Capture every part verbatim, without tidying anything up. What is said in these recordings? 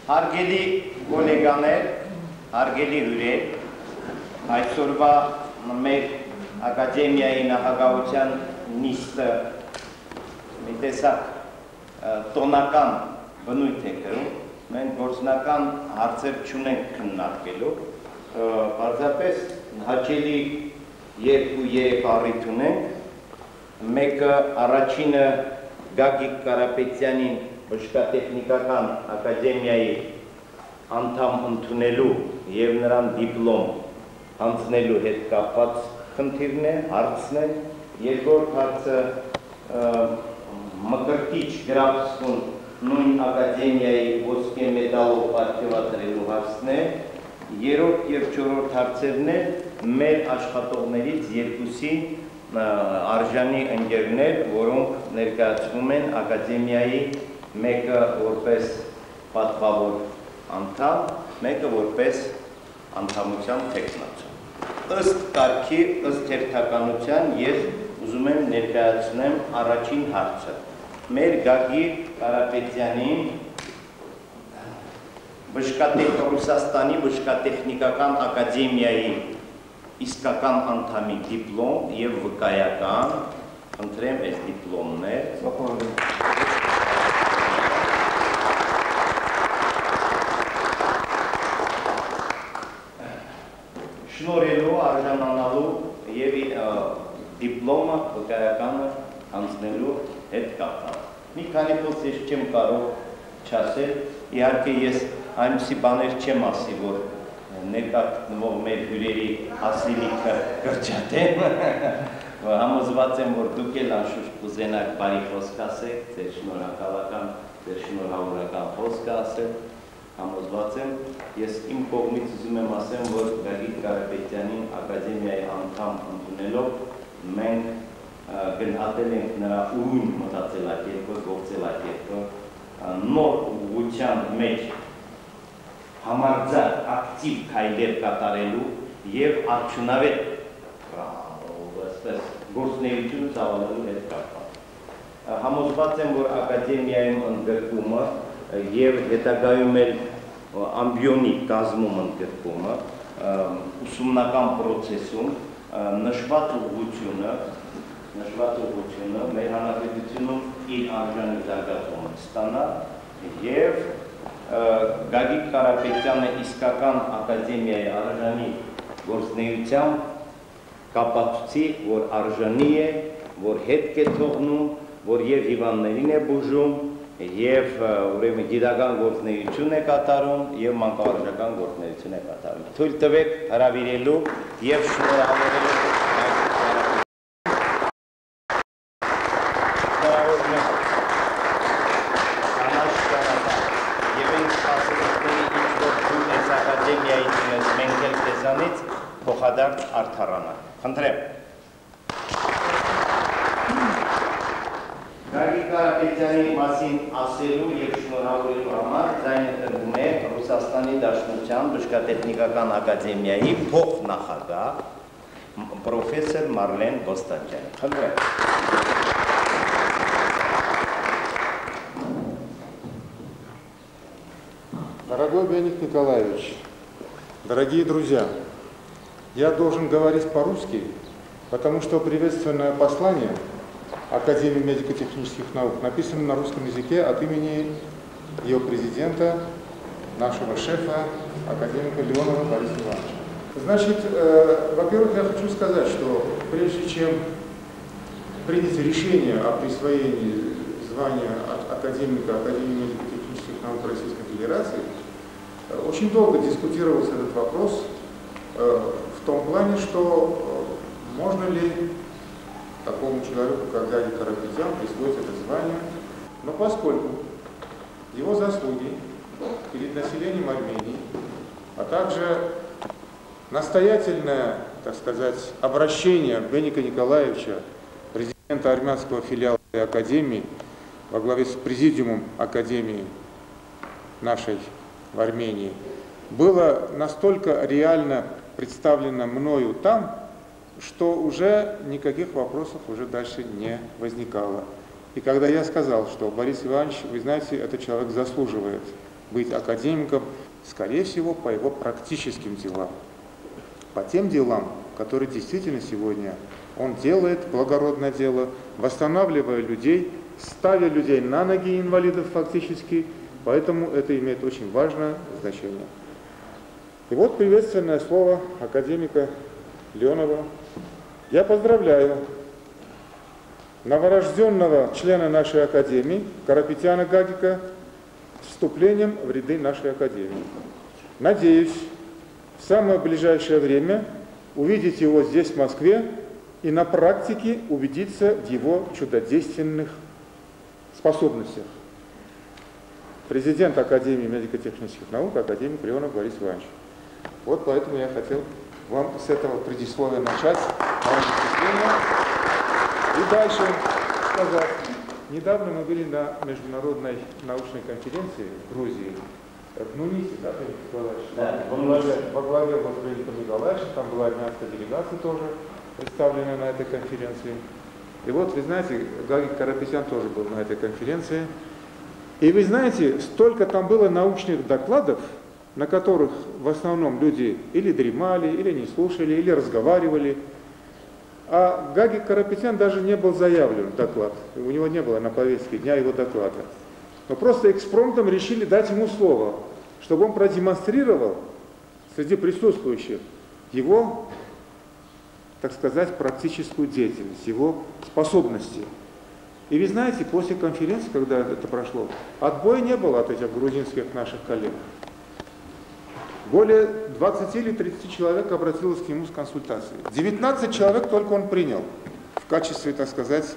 Հարգելի գոլեգաներ, հարգելի հյուրեր, այսօրվա մեր ակադեմիայի նախագահության նիստը մի տեսակ տոնական բնույթ է կրում, մենք գործնական հարցեր չունենք քննարկելու, պարզապես հաճելի երկու երեք առիթ ունենք, մեկը առաջինը Գագիկ Կարապետյանին Բժշկատեխնիկական ակադեմիայի անդամ ընդունելու և նրան դիպլոմ հանձնելու հետ կապված խնդիրն է, հարցն է, երկրորդ հարցը մկրտիչ գրավսկուն նույն ակադեմիայի ոսկե մեդալով պարգևատրելու հարցն է, երրորդ և չորրորդ հարցերն է մեր աշխատողներից երկուսի արժանի ընկերներ, որոնք ներկայացվում են ակադեմիայի մեկը որպես պատվավոր անդամ, մեկը որպես անդամության թեկնածու։ Ըստ կարգի, ըստ հերթականության ես ուզում եմ ներկայացնեմ առաջին հարցը։ Մեր Գագիկ Կարապետյանին Ռուսաստանի Բժշկատեխնիկական ակադեմիայի իսկական անդամի դիպլոմ և վկայական, խնդրեմ այս դիպլոմներ, շնորհելու, արժանանալու և դիպլոմը, վկայականը հանձնելու հետ կապված։ Մի քանի խոսք ես չեմ կարող չասել, իհարկե ես այնպիսի բաներ չեմ ասի, որ ներկա գտնվող մեր հյուրերի ասելիքը կրճատեմ, համոզված եմ, որ դուք էլ անշուշտ կուզենաք բարի խոսք ասեք, ձեր շնորհակալական, ձեր շնորհավորական խոսք ասել, համոզված եմ, ես իմ կողմից ուզում եմ ասեմ, որ Գագիկ Կարապետյանին ակադեմիայի անդամ ընդունելով մենք գնահատել ենք նրա ուրույն մտածելակերպը, գործելակերպը, նոր ուղղության մեջ համարձակ ակտիվ քայլեր կատարելու և արդյունավետ գործունեություն ծավալելու հետ կապված։ Համոզված եմ, որ ակադեմիայում ընդգրկումը և հետագայում էլ ամբիոնի կազմում ընդգրկումը, ուսումնական պրոցեսում նշված ուղղությունը, նշված ուղղությունը մեր հանրապետությունում իր արժանի զարգացումը ստանա և Գագիկ Կարապետյանը իսկական ակադեմիայի արժանի գործունեությամբ կապացուցի, որ արժանի է, որ հետք է թողնում, որ և հիվանդներին է բուժում, և ուրեմն գիտական գործունեություն է կատարում, և մանկավարժական գործունեություն է կատարում։ Թույլ տվեք հրավիրելու և շնորհավորելու փոխադարձ արդարանը։ Խնդրեմ։ Գագիկ Կարապետյանի մասին ասելու և շնորհավորելու համար ձայնը տրվում է Ռուսաստանի Դաշնության Բժշկատեխնիկական ակադեմիայի փոխնախագահ պրոֆեսոր Մարլեն Ոստանջյան։ Խնդրեմ։ Дорогой Бенедикт Николаевич, дорогие друзья, я должен говорить по-русски, потому что приветственное послание Академии медико-технических наук написано на русском языке от имени ее президента, нашего шефа, академика Леонова Бориса Ивановича. Значит, э, во-первых, я хочу сказать, что прежде чем принять решение о присвоении звания от академика Академии медико-технических наук Российской Федерации, очень долго дискутировался этот вопрос э, в том плане, что э, можно ли такому человеку, как Гагик Карапетян, присвоить это звание, но поскольку его заслуги перед населением Армении, а также настоятельное, так сказать, обращение Бенедикта Николаевича, президента армянского филиала Академии, во главе с президиумом Академии нашей в Армении, было настолько реально представлено мною там, что уже никаких вопросов уже дальше не возникало. И когда я сказал, что Борис Иванович, вы знаете, этот человек заслуживает быть академиком, скорее всего, по его практическим делам. По тем делам, которые действительно сегодня он делает, благородное дело, восстанавливая людей, ставя людей на ноги, инвалидов фактически, поэтому это имеет очень важное значение. И вот приветственное слово академика Леонова. Я поздравляю новорожденного члена нашей академии, Карапетяна Гагика, с вступлением в ряды нашей академии. Надеюсь, в самое ближайшее время увидеть его здесь, в Москве, и на практике убедиться в его чудодейственных способностях. Президент Академии медико-технических наук, академик Леонов Борис Иванович. Вот поэтому я хотел вам с этого предисловия начать. И дальше сказать. Недавно мы были на международной научной конференции в Грузии, в Нунисе, да, да, во главе вот Великого Николаевича, там была армянская делегация тоже представлена на этой конференции. И вот, вы знаете, Гагик Карапетян тоже был на этой конференции. И вы знаете, столько там было научных докладов, на которых в основном люди или дремали, или не слушали, или разговаривали. А Гагик Карапетян даже не был заявлен в доклад. У него не было на повестке дня его доклада. Но просто экспромтом решили дать ему слово, чтобы он продемонстрировал среди присутствующих его, так сказать, практическую деятельность, его способности. И вы знаете, после конференции, когда это прошло, отбоя не было от этих грузинских наших коллег. Более двадцати или тридцати человек обратилось к нему с консультацией. девятнадцать человек только он принял в качестве, так сказать,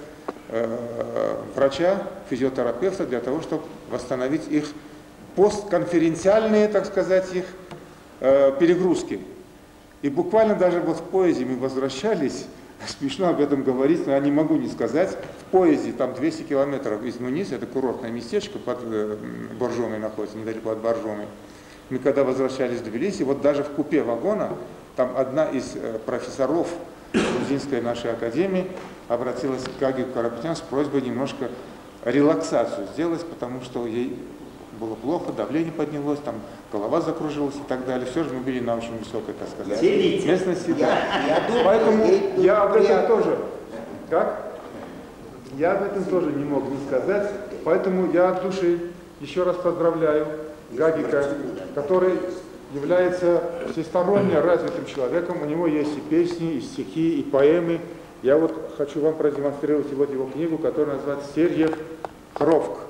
врача, физиотерапевта, для того, чтобы восстановить их постконференциальные, так сказать, их перегрузки. И буквально даже вот в поезде мы возвращались, смешно об этом говорить, но я не могу не сказать, в поезде, там двести километров из Нуниса, это курортное местечко, под Боржомой находится, недалеко от Боржомы. Мы когда возвращались в Тбилиси, вот даже в купе вагона, там одна из профессоров грузинской нашей академии обратилась к Гагику Карапетяну с просьбой немножко релаксацию сделать, потому что ей было плохо, давление поднялось, там голова закружилась и так далее. Все же мы были на очень высокой, так сказать, местности. Да. Я, я Поэтому думаю, я об этом я... тоже, как? Я об этом тоже не мог не сказать. Поэтому я от души еще раз поздравляю Гагика, который является всесторонне развитым человеком. У него есть и песни, и стихи, и поэмы. Я вот хочу вам продемонстрировать вот его книгу, которая называется «Сергиев Хровк».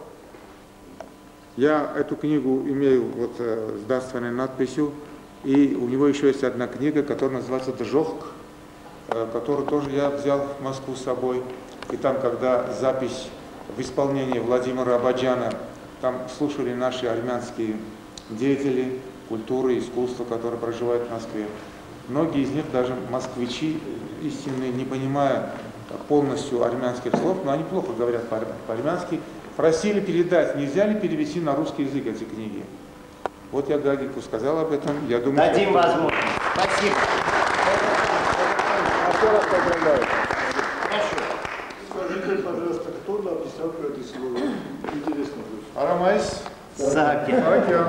Я эту книгу имею вот с дарственной надписью, и у него еще есть одна книга, которая называется «Джохк», которую тоже я взял в Москву с собой. И там, когда запись в исполнении Владимира Абаджана, там слушали наши армянские деятели культуры, искусства, которые проживают в Москве. Многие из них, даже москвичи истинные, не понимая полностью армянских слов, но они плохо говорят по-армянски, просили передать, нельзя ли перевести на русский язык эти книги. Вот я Гагику сказал об этом. Я думаю, дадим что... возможность. Спасибо. Еще раз поздравляю. Скажите, пожалуйста, кто написал это слово? Интересно будет. Арамайс. Саакян.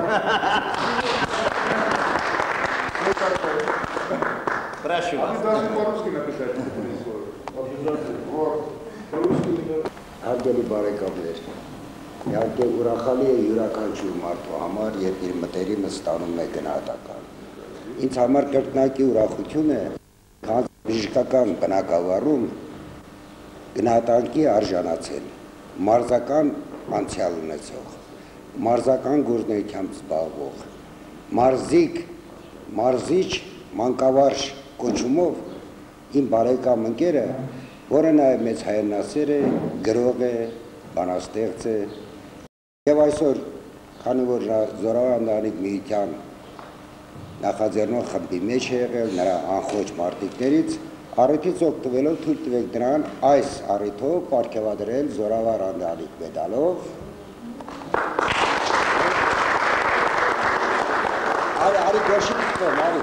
Прошу вас. Вы должны по-русски написать это слово. Обязательно. По-русски. Հարգելի բարեկամներ, իհարկե ուրախալի է յուրաքանչյուր մարդու համար, երբ իր մտերիմը ստանում է գնահատական։ Ինձ համար կրկնակի ուրախություն է բժշկական բնակավարում գնահատանքի արժանացել, մարզական անցյալ ունեցող, մարզական գործունեությամբ զբաղվող, մարզիկ, մարզիչ, մանկավարժ կոչումով իմ բարեկամ ընկերը, որը նաև մեծ հայրենասեր է, գրող է, բանաստեղծ է, եւ այսօր, քանի որ Զորավար Անդրանիկ միության նախաձեռնող խմբի մեջ է եղել նրա անխոճ մարտիկներից, առիթից օգտվելով թույլ տվեք նրան այս առիթով պարգևադրել Զորավար Անդրանիկ մեդալով։ Արի, արի գոշի կտվեմ, արի։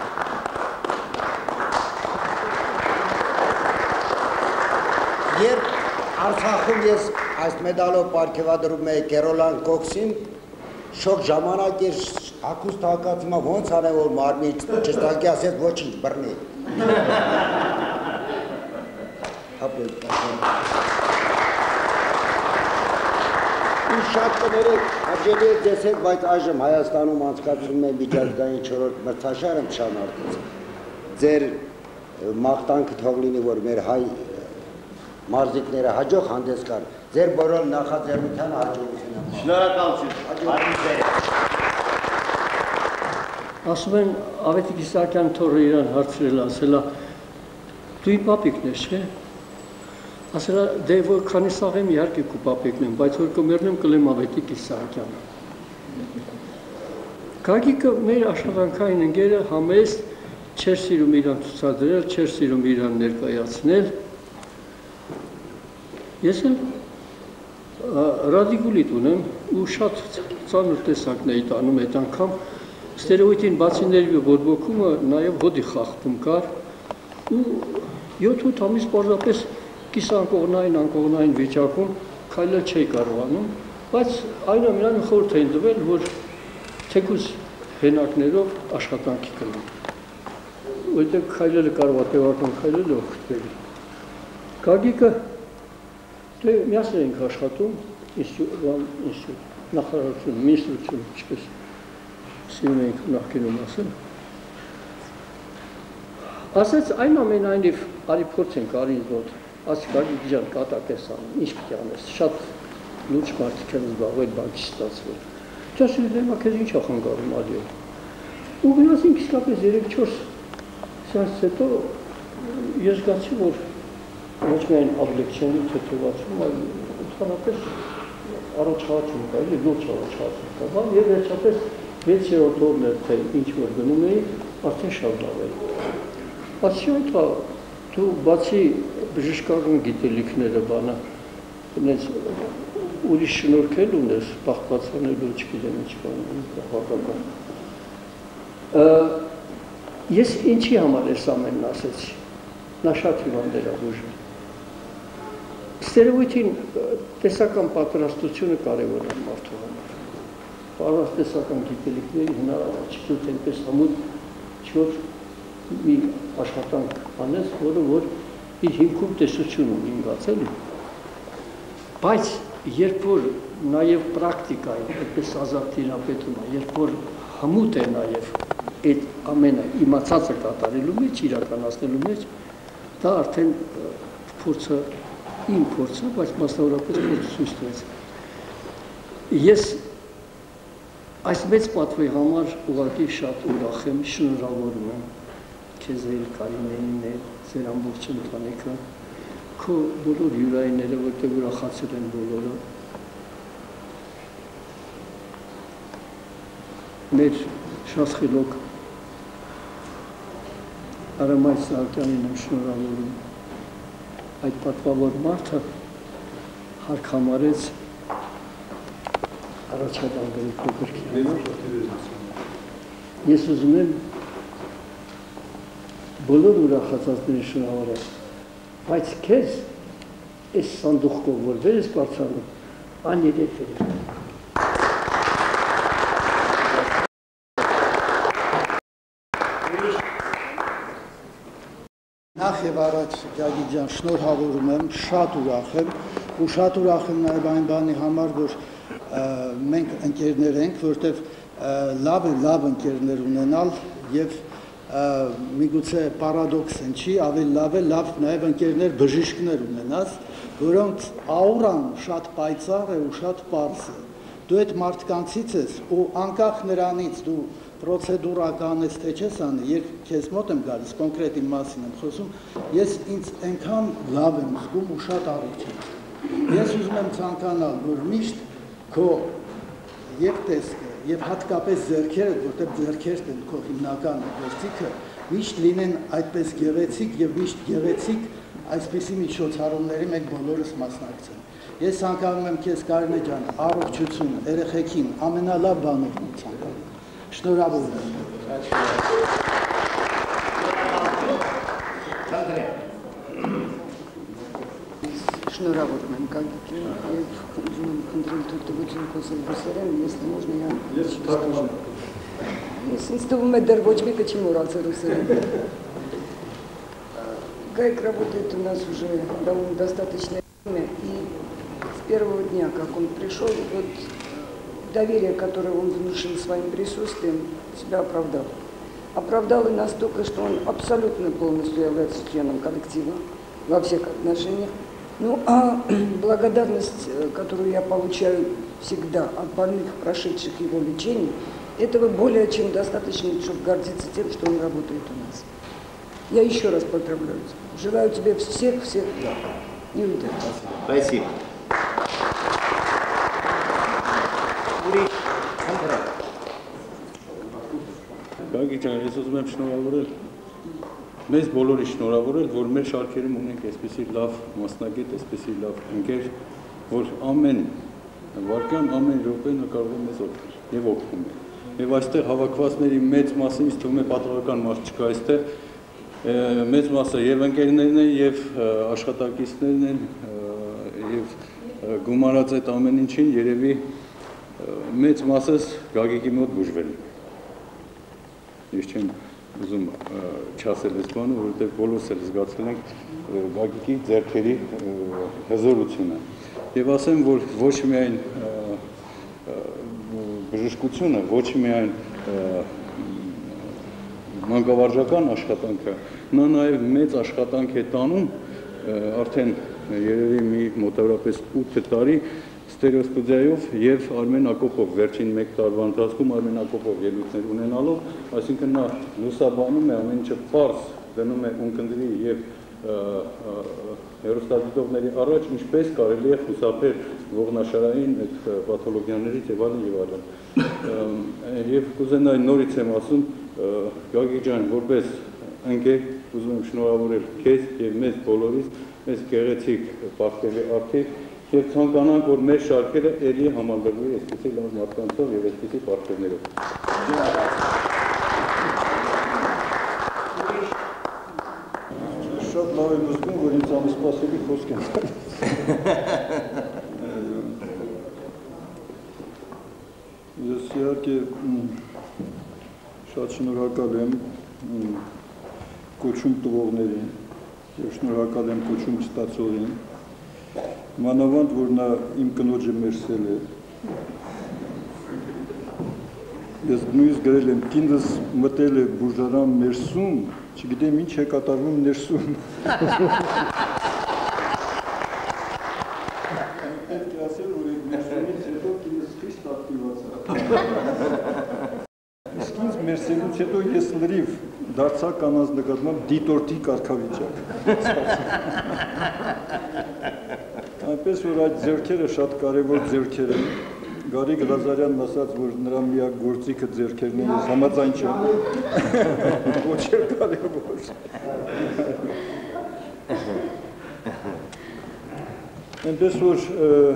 Երբ Արցախում ես այս մեդալով պարգևադրում էի Կերոլան Կոքսին, շոկ ժամանակ էր հակուստ հակացիմա ոնց արե որ մարմի չստակի ասեց ոչինչ բռնի։ Ու շատ կներեք, հաջելի է ձեզ հետ, բայց այժմ Հայաստանում անցկացվում է միջազգային չորրորդ մրցաշարը նշանարկված։ Ձեր մաղթանքը թող լինի, որ մեր հայ մարզիկները հաջող հանդես գան, ձեր բոլոր նախաձեռնությանը հաջողություն եմ։ Շնորհակալություն։ Ասում են Ավետիք Իսահակյան թորը իրան հարցրել, ասելա դու իմ պապիկն ես, չէ՞։ Ասելա դե որ քանի սաղ եմ իհարկե քո պապիկն եմ, բայց որ կմեռնեմ կլեմ Ավետիք Իսահակյանը։ Գագիկը մեր աշխատանքային ընկերը համեստ չէր սիրում իրան ցուցադրել, չէր սիրում իրան ներկայացնել։ Ես էլ ռադիկուլիտ ունեմ ու շատ ծանր տեսակն էի տանում այդ անգամ ստերոիդին բացի ներվի բորբոքումը նաև հոդի խախտում կար ու յոթ-ութ ամիս պարզապես կիսանկողնային անկողնային վիճակում քայլել չէի կարողանում, բայց այնուամենայնիվ խորհուրդ էին տվել, որ թեկուզ հենակներով աշխատանքի կլինի։ Որտեղ քայլելը կարող է տևական քայլել օգտվել։ Գագիկը դե միասին ենք աշխատում, ինստիտուտ, նախարարություն, մինիստրություն, ինչպես սիրում ենք նախկինում ասել։ Ասեց այնուամենայնիվ արի փորձենք արի ինձ մոտ, ասի Գագիկ ջան կատակ ես անում, ինչ պիտի անես, շատ լուրջ մարդիկ են զբաղվել, բան չի ստացվել։ Դե ասել եմ, քեզ ինչ ա խանգարում ալիո։ Ու գնացինք իսկապես երեք-չորս սեանսից հետո ես զգացի, որ ոչ միայն աբլեկցիոնի թեթևացում, այլ ընդհանրապես առաջխաղացում կա, էլի լուրջ առաջխաղացում կա, բան եւ վերջապես վեցերորդ օրն էր թե ինչ որ գնում էի, արդեն շատ լավ էր։ Բացի այդ, դու բացի բժշկական գիտելիքները բանը, այնպես ուրիշ շնորհքել ունես, պահպանելու, չգիտեմ ինչ բան, հաղթական։ Ես ինչի համար ես ամենն ասեցի, նա շատ հիվանդ էր ուժը։ Ստերոիդին տեսական պատրաստությունը կարևոր է մարդու համար։ Պարզ տեսական գիտելիքների հնարավոր չի, դու այնպես ամուր չոր մի աշխատանք անես, որը որ իր հիմքում տեսություն ունի ինգացելի։ Բայց երբ որ նաև պրակտիկային, այդպես ազատ տիրապետում է, երբ որ հմուտ է նաև այդ ամենը իմացածը կատարելու մեջ, իրականացնելու մեջ, դա արդեն փորձը, իմ փորձը, բայց մասնավորապես փորձը ցույց տվեց։ Ես այս մեծ պատվի համար ուղղակի շատ ուրախ եմ, շնորհավորում եմ քեզ էլ, Կարինեին էլ, ձեր ամբողջ ընտանիքը, քո բոլոր հյուրայինները, որտեղ ուրախացել են բոլորը։ Մեր շատ խելոք Արամայր Սահակյանին եմ շնորհավորում, այդ պատվավոր մարդը հարկ համարեց առաջադանգերի փոքրքի համար։ Ես ուզում եմ բոլոր ուրախացածների շնորհավորել, բայց քեզ այս սանդուղքով որ վեր ես բարձրանում, աներեկ էր։ Նախ եւ առաջ Գագիկ ջան, շնորհավորում եմ, շատ ուրախ եմ ու շատ ուրախ եմ նաեւ այն բանի համար, որ մենք ընկերներ ենք, որտեվ լավ է լավ ընկերներ ունենալ եւ միգուցե պարադոքս են չի, ավելի լավ է լավ նաեւ ընկերներ բժիշկներ ունենաս, որոնց աուրան շատ պայծառ է ու շատ պարզ է։ Դու այդ մարդկանցից ես ու անկախ նրանից դու պրոցեդուրական ես թե չես անի, երբ քեզ մոտ եմ գալիս, կոնկրետ իմ մասին եմ խոսում, ես ինձ այնքան լավ եմ զգում ու շատ առիթ եմ։ Ես ուզում եմ ցանկանալ, որ միշտ քո եւ տեսքը եւ հատկապես ձեռքերը, որտեղ ձեռքերն են քո հիմնական գործիքը, միշտ լինեն այդպես գեղեցիկ եւ միշտ գեղեցիկ այսպիսի միջոցառումների մենք բոլորս մասնակցենք։ Ես ցանկանում եմ քեզ Կարինե ջան, առողջություն, երեխեքին ամենալավ բաներն եմ ցանկանում։ Շնորհավորում եմ։ Շնորհավորում եմ Գագիկին եւ ուզում եմ խնդրել թույլտվություն խոսել ռուսերեն, если можно я скажу. Ես ինձ թվում է դեռ ոչ մեկը չի մոռացել ռուսերեն. Гайк работает у нас уже довольно достаточное время, и с первого дня, как он пришел, вот доверие, которое он внушил своим присутствием, себя оправдал. Оправдал и настолько, что он абсолютно полностью является членом коллектива во всех отношениях. Ну, а благодарность, которую я получаю всегда от больных, прошедших его лечение, этого более чем достаточно, чтобы гордиться тем, что он работает у нас. Я еще раз поздравляю тебя. Желаю тебе всех-всех благ и удачи. Спасибо. Գագիկ ջան, ես ուզում եմ շնորհավորել, մեզ բոլորի շնորհավորել, որ մեր շարքերում ունենք այսպիսի լավ մասնագետ, այսպիսի լավ ընկեր, որ ամեն վարքյան, ամեն րոպե նա կարող է մեզ օգնել եւ օգնում է։ Եվ այստեղ հավաքվածների մեծ մասը ինձ թվում է պատահական մարդ չկա այստեղ, մեծ մասը եւ ընկերներն են եւ աշխատակիցներն են եւ գումարած այդ ամեն ինչին երևի մեծ մասս Գագիկի մոտ բուժվել է։ Ես չեմ ուզում չասել այս բանը, որովհետև բոլորս էլ զգացել ենք Գագիկի ձեռքերի հզորությունը։ Եվ ասեմ, որ ոչ միայն բժշկությունը, ոչ միայն մանկավարժական աշխատանքը, նա նաև մեծ աշխատանք է տանում, արդեն երևի մի մոտավորապես ութ տարի ստերեոստուդիայով եւ Արմեն Ակոպով վերջին մեկ տարվա ընթացքում Արմեն Ակոպով ելույթներ ունենալով, այսինքն նա լուսաբանում է ամեն ինչը պարզ դնում է ունկնդրի եւ հեռուստադիտողների առաջ, ինչպես կարելի է խուսափել ողնաշարային այդ պաթոլոգիաներից եւ այլն եւ այլն։ Եվ կուզենայի նորից եմ ասում, Գագիկ ջան, որպես ընկեր, ուզում եմ շնորհավորել քեզ եւ մեզ բոլորիս, այս գեղեցիկ պարտելի արդիվ եւ ցանկանանք, որ մեր շարքերը ելի համալրվի այսպիսի լավ մարդկանցով եւ այսպիսի պարտներով։ Շատ լավ եմ զգում, որ ինձ անսպասելի խոսք են տալիս։ Ես իհարկե շատ շնորհակալ եմ կոչում տվողներին եւ շնորհակալ եմ կոչում ստացողին։ Մանավանդ, որ նա իմ կնոջը մերսել է, ես նույնիսկ գրել եմ, կինս մտել է բուժարան մերսում, չգիտեմ ինչ է կատարվում ներսում։ Պետք է ասել, որ այդ մերսումից հետո կինս խիստ ակտիվացա։ Իսկ ինձ մերսելուց հետո ես լրիվ դարձա կանանց նկատմամբ դիտորդի կարգավիճակ։ Այնպես որ այդ ձեռքերը շատ կարևոր ձեռքեր են, Գարիկ Ղազարյանն ասաց, որ նրա միակ գործիքը ձեռքերն են, ես համաձայն չեմ, ոչ էլ կարևոր։ Այնպես որ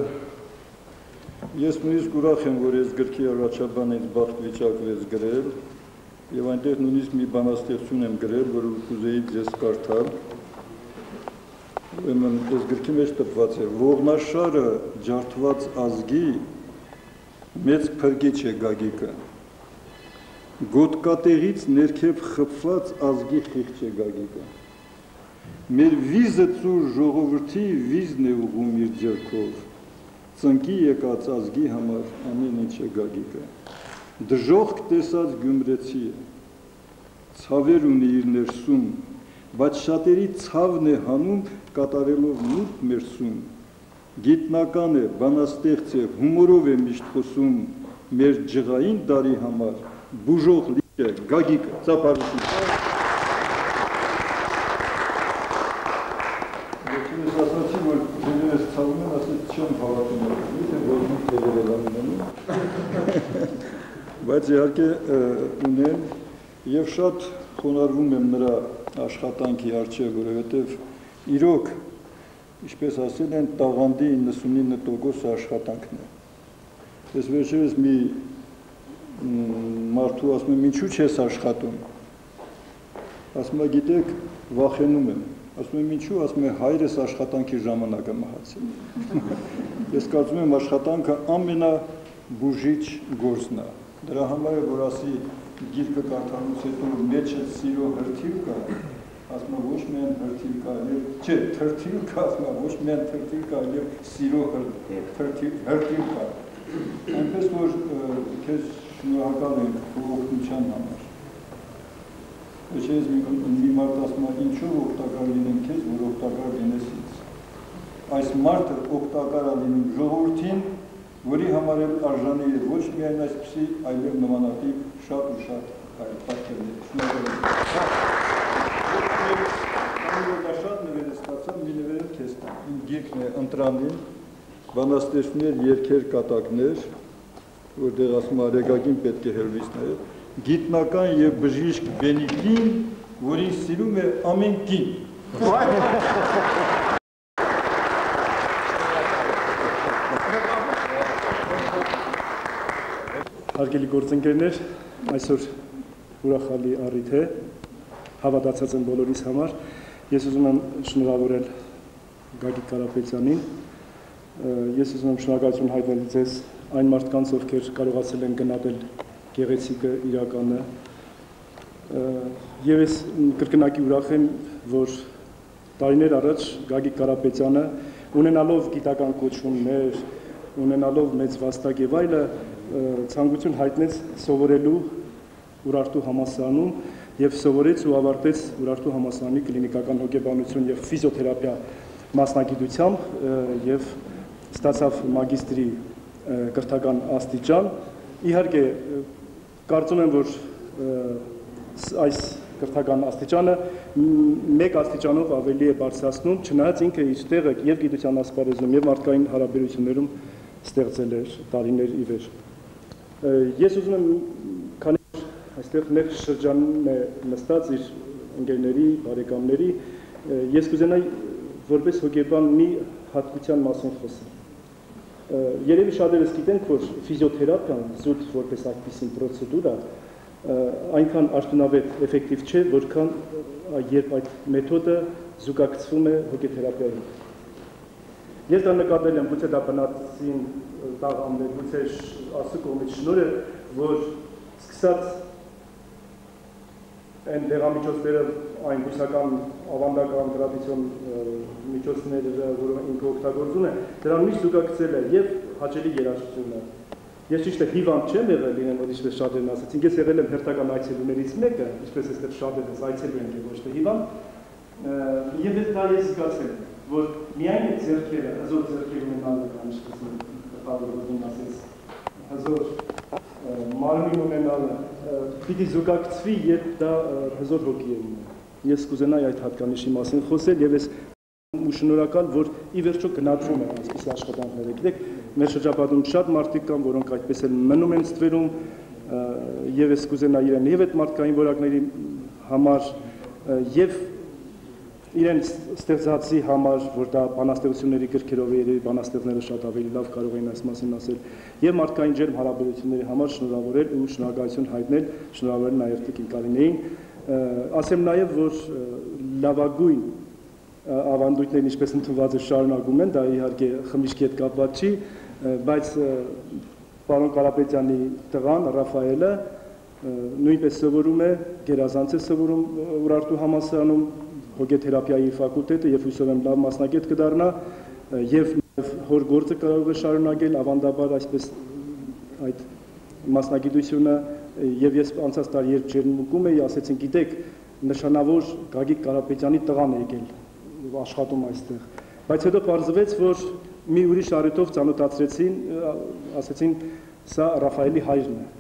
ես նույնիսկ ուրախ եմ, որ ես գրքի առաջաբան ինձ բախտ վիճակվեց գրել, եւ այնտեղ նույնիսկ մի բանաստեղծություն եմ գրել, որ կուզեի ձեզ կարդալ։ Ուրեմն այս գրքի մեջ տպված է. ողնաշարը ջարդված ազգի մեծ փրկիչ է Գագիկը, գոտկատեղից ներքև խփված ազգի խիղճ է Գագիկը, մեր վիզը ծուր ժողովրդի վիզն է ուղում իր ձեռքով, ծնկի եկած ազգի համար ամեն ինչ է Գագիկը, դժոխք տեսած գյումրեցի է, ցավեր ունի իր ներսում, բայց շատերի ցավն է հանում կատարելով մութ մերսում, գիտնական է, բանաստեղծ է, հումորով է միշտ խոսում, մեր ջղային դարի համար բուժող լիք է Գագիկը, ծափարություն։ Ես ասացի, որ ձեներս ցավում են, ասեց չեմ հավատում, միթե որ մի թեվեր եմ ունենում, բայց իհարկե ունեն եւ շատ խոնարհվում եմ նրա աշխատանքի առջև, որովհետև իրոք, ինչպես ասել են, տաղանդի իննսունինը տոկոս աշխատանքն է։ Ես վերջերս մի մարդու ասում եմ, ինչու չես աշխատում։ Ասում է, գիտեք, վախենում եմ, ասում եմ ինչու, ասում է հայրս աշխատանքի ժամանակը մահացել։ Ես կարծում եմ աշխատանքը ամենաբուժիչ գործն է։ Դրա համար է, որ ասի գիրքը կարդալուց հետո մեջը սիրո հրթիվ կա, ասում է ոչ միայն հրթիվ կա, այլև չէ, թրթիվ կա, ասում է ոչ միայն թրթիվ կա, այլև սիրո հրթիվ կա։ Այնպես որ քեզ շնորհակալ ենք քո օգնության համար։ Ոչ ես մի մարդ ասում է ինչու օգտակար լինեմ քեզ, որ օգտակար լինես ինձ։ Այս մարդը օգտակար է լինում ժողովրդին, որի համար էլ արժանի է ոչ միայն այսպիսի, այլև նմանատիպ շատ ու շատ պատկերներ։ Շնորհակալ եմ։ Շատ նվեր ստացա, մի նվեր քեզ տամ։ Իմ գիրքն է Ընտրանին, բանաստեղծներ, երգեր, կատակներ, որտեղ ասում Արեգակին պետք է հերվիսներ, գիտնական եւ բժիշկ Բենիկին, որին սիրում է ամեն կին։ Հարգելի գործընկերներ, այսօր ուրախալի առիթ է, հավատացած եմ բոլորիս համար։ Ես ուզում եմ շնորհավորել Գագիկ Կարապետյանին, ես ուզում եմ շնորհակալություն հայտնել ձեզ այն մարդկանց, ովքեր կարողացել են գնահատել գեղեցիկը, իրականը։ Եվ ես կրկնակի ուրախ եմ, որ տարիներ առաջ Գագիկ Կարապետյանը, ունենալով գիտական կոչումներ, ունենալով մեծ վաստակ եւ այլը, ցանկություն հայտնեց սովորելու Ուրարտու համալսարանում եւ սովորեց ու ավարտեց Ուրարտու համալսարանի կլինիկական հոգեբանություն եւ ֆիզիոթերապիա մասնագիտությամբ եւ ստացավ մագիստրի կրթական աստիճան։ Իհարկե, կարծում եմ, որ այս կրթական աստիճանը մեկ աստիճանով ավելի է բարձրացնում, չնայած ինքը իր տեղը եւ գիտության ասպարեզում եւ մարդկային հարաբերություններում ստեղծել էր տարիներ ի վեր։ Ես ուզում եմ, քանի որ այստեղ մեր շրջանն է նստած իր ընկերների, բարեկամների, ես կուզենայի որպես հոգեբան մի հատկության մասին խոսել։ Երևի շատերս գիտենք, որ ֆիզիոթերապիան զուտ որպես այդպիսին պրոցեդուրա այնքան արդյունավետ էֆեկտիվ չէ, որքան երբ այդ մեթոդը զուգակցվում է հոգեթերապիային։ Ես դա նկատել եմ, գուցե դա բնածին տաղանդ է, գուցե Աստծո կողմից շնորհ է, որ սկսած այն դեղամիջոցները, այն բուսական, ավանդական, տրադիցիոն միջոցները, որը ինքը օգտագործում է, դրան միշտ զուգակցել է եւ հաճելի երաժշտություն է։ Ես ճիշտ է հիվանդ չեմ եղել, լինեմ, որ ինչպես շատերն ասացին, ես եղել եմ հերթական այցելուներից մեկը, ինչպես այստեղ շատերս այցելու են ոչ թե հիվանդ, եւ ես դա ես զգացել, որ միայն այդ ձեռքերը, հզոր ձեռքեր ունենալը կամ ինչպես կտավորություն ասեց, հզոր մարմին ունենալը պիտի զուգակցվի, երբ դա հզոր հոգի է ունենում։ Ես կուզենայի այդ հատկանիշի մասին խոսել եւ ես ու շնորհակալ, որ ի վերջո գնահատվում են այսպես աշխատանքները։ Գիտեք, մեր շրջապատում շատ մարդիկ կան, որոնք այդպես էլ մնում են ստվերում, եւ ես կուզենայի իրեն եւ այդ մարդկային որակների համար եւ իրեն ստեղծածի համար, որ դա բանաստեղծությունների գրքերով է, երևի բանաստեղծները շատ ավելի լավ կարող են այս մասին ասել, եւ մարդկային ջերմ հարաբերությունների համար շնորհավորել ու շնորհակալություն հայտնել, շնորհավորել նաեւ Տիկին Կարինեին։ Ասեմ նաեւ, որ լավագույն ավանդույթներն ինչպես ընդունված է շարունակում են, դա իհարկե խմիչքի հետ կապված չի, բայց պարոն Կարապետյանի տղան Ռաֆայելը նույնպես սովորում է, գերազանց է սովորում Ուրարտու համալսարանում, հոգեթերապիայի ֆակուլտետը եւ հույսով եմ լավ մասնագետ կդառնա եւ հոր գործը կարող է շարունակել ավանդաբար այսպես այդ մասնագիտությունը եւ ես անցած տարի երբ ջերմուկում էի, ասեցին, գիտեք, նշանավոր Գագիկ Կարապետյանի տղան է եկել աշխատում այստեղ, բայց հետո պարզվեց, որ մի ուրիշ առիթով ծանոթացրեցին, ասեցին, սա Ռաֆայելի հայրն է,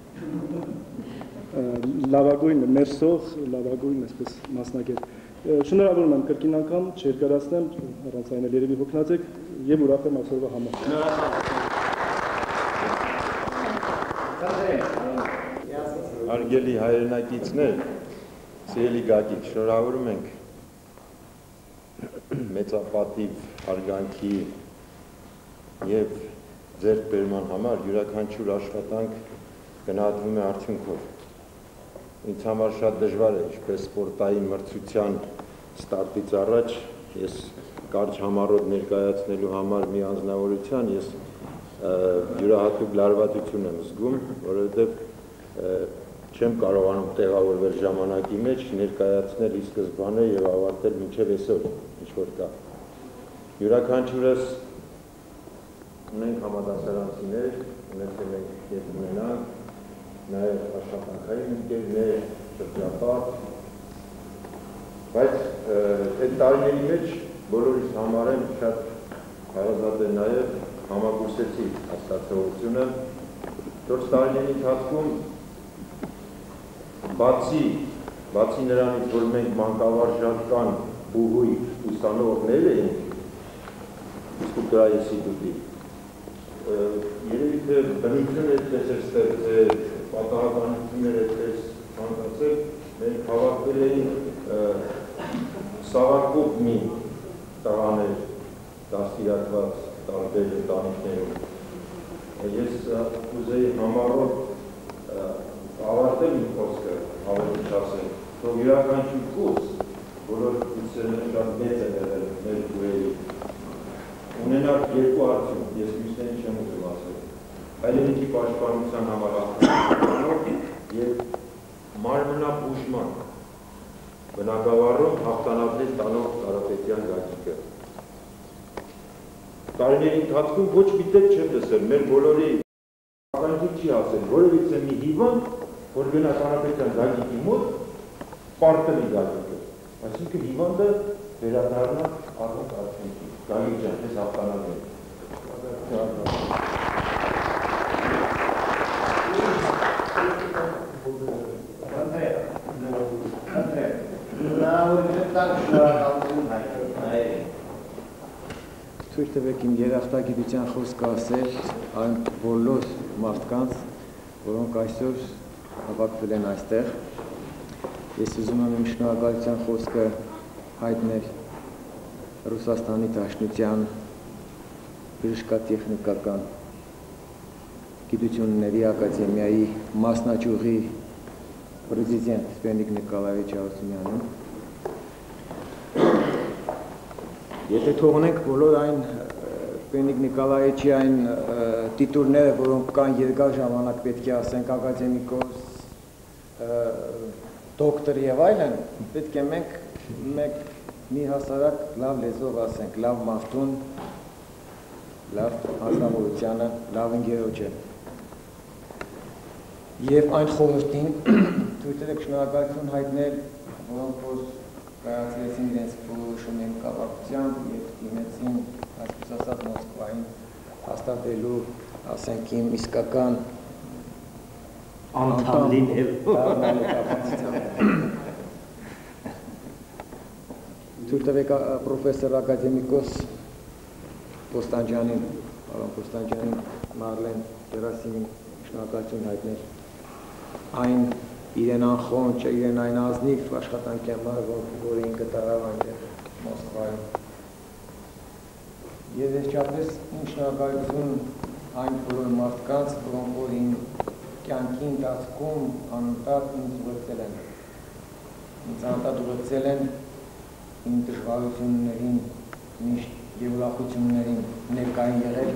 լավագույն մերսող, լավագույն այսպես մասնագետ։ Շնորհավորում եմ կրկին անգամ, չերկարացնեմ, առանց այն էլ երևի հոգնած եք եւ ուրախ եմ այսօրվա համար։ Հարգելի հայրենակիցներ, սիրելի Գագիկ, շնորհավորում ենք մեծապատիվ հարգանքի եւ ձեռքբերման համար, յուրաքանչյուր աշխատանք գնահատվում է արդյունքով։ Ինձ համար շատ դժվար է, ինչպես սպորտային մրցության ստարտից առաջ ես կարճ համառոտ ներկայացնելու համար մի անձնավորության ես յուրահատուկ լարվածություն եմ զգում, որովհետև չեմ կարողանում տեղավորվել ժամանակի մեջ, ներկայացնել ի սկզբանե եւ ավարտել մինչեւ այսօր ինչ որ կա։ Յուրաքանչյուրս ունենք համադասարանցիներ, ունեցել ենք եւ ունենանք նաեւ աշխատանքային ընկերներ, շրջապատ, բայց այդ տարիների մեջ բոլորիս համար եմ շատ հարազատ է նաեւ համակուրսեցի աստացողությունը, որ տարիների ընթացքում բացի բացի նրանից, որ մենք մանկավարժական բուհույթ ուսանողներ ենք Իսկուտուրայի ինստիտուտի, երևի թե բնությունը այդպես էր ստեղծել, պատահականությունները այդպես ցանկացել, մենք հավաքվել էինք սավարկող մի տղաներ դաստիարակված տարբեր ընտանիքներում։ Ես ուզեի համառոտ ավարտել իմ խոսքը ավելի չասել, որ յուրաքանչյուր կուրս, բոլոր կուրսերն շատ մեծ է եղել մեր բուհերի, ունենալ երկու արդյունք, ես մյուսներին չեմ ուզում ասել, հայրենիքի պաշտպանության համար ախտանալով եւ մարմնաբուժման բնակավարում հաղթանակներ տանող Կարապետյան Գագիկը։ Տարիների ընթացքում ոչ մի տեղ չեմ լսել, մեր բոլորի ականջիկ չի ասել, որևիցե մի հիվանդ, որ գնա Կարապետյան Գագիկի մոտ, պարտելի Գագիկը, այսինքն հիվանդը վերադառնա առանց արդյունքի։ Գագիկ ջան, ես հաղթանակ եմ։ Թույլ տվեք իմ երախտագիտության խոսքը ասել այն բոլոր մարդկանց, որոնք այսօր հավաքվել են այստեղ։ Ես ուզում եմ իմ շնորհակալության խոսքը հայտնել Ռուսաստանի Դաշնության բժշկատեխնիկական գիտությունների ակադեմիայի մասնաճյուղի պրեզիդենտ Սպենիկ Նիկոլայեվիչ Հարությունյանին։ Եթե թողնենք բոլոր այն Սպենիկ Նիկոլայեվիչի այն տիտուլները, որոնք կան երկար ժամանակ պետք է ասենք ակադեմիկոս, դոկտոր եւ այլն, պետք է մենք մեկ մի հասարակ լավ լեզվով ասենք, լավ մարդուն, լավ անձնավորությանը, լավ ընկերոջը։ Եվ այն խորհրդին թույլ տվեք շնորհակալություն հայտնել, որոնք որ կայացրեցին իրենց որոշումների կապակցությամբ եւ դիմեցին, այսպես ասած, Մոսկվային հաստատելու, ասենք, իմ իսկական անդամ դառնալու կապակցությամբ։ Թույլ տվեք պրոֆեսոր ակադեմիկոս Պոստանջյանին, պարոն Պոստանջյանին, Մարլեն Գերասիմին շնորհակալություն հայտնել այն իրեն անխոնջ, իրեն այն ազնիվ աշխատանքի համար, որը ինքը տարավ այնտեղ Մոսկվայում։ Եվ վերջապես իմ շնորհակալություն այն բոլոր մարդկանց, որոնք որ իմ կյանքի ընթացքում անընդհատ ինձ ուղեկցել են։ Ինձ անընդհատ ուղեկցել են իմ դժվարություններին, միշտ եւ ուրախություններին ներկային եղել։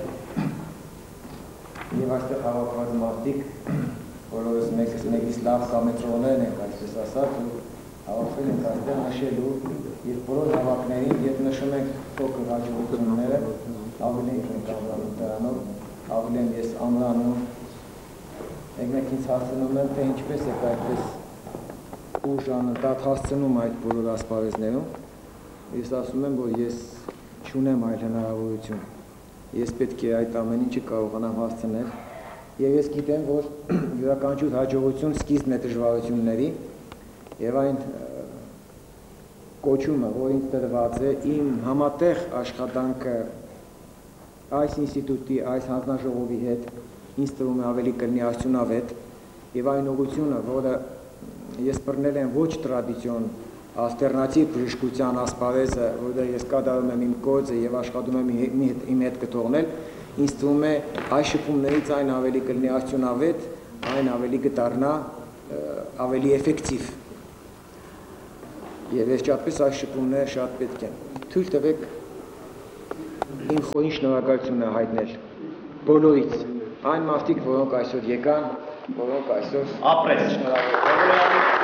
Եվ այստեղ հավաքված մարդիկ, բոլորս մեկս մեկից լավ կամեցողներն ենք, այսպես ասած, ու հավաքվել ենք այստեղ նշելու եւ բոլոր հավաքներին, երբ նշում ենք փոքր հաջողությունները, ավելի ենք ամրանում դրանով, ավելի եմ ես ամրանում։ Մեկ-մեկ ինձ հարցնում են, թե ինչպես եք այդպես ուժ անընդհատ հասցնում այդ բոլոր ասպարեզներում։ Ես ասում եմ, որ ես չունեմ այլ հնարավորություն։ Ես պետք է այդ ամեն ինչը կարողանամ հասցնել, եւ ես գիտեմ, որ յուրաքանչյուր հաջողություն սկիզբն է դժվարությունների, եւ այն կոչումը, որ ինձ տրված է, իմ համատեղ աշխատանքը այս ինստիտուտի, այս հանձնաժողովի հետ ինձ թվում է ավելի կլինի արդյունավետ, եւ այն ուղղությունը, որը ես բռնել եմ ոչ տրադիցիոն ալտերնատիվ բժշկության ասպարեզը, որտեղ ես կատարում եմ իմ գործը եւ աշխատում եմ իմ հետ կթողնել, ինձ թվում է այս շփումներից այն ավելի կլինի արդյունավետ, այն ավելի կդառնա ավելի էֆեկտիվ։ Եվ վերջապես այս շփումները շատ պետք են։ Թույլ տվեք իմ խորին շնորհակալությունը հայտնել բոլորից, այն մարդիկ, որոնք այսօր եկան, որոնք այսօր ապրես։ Շնորհակալ եմ։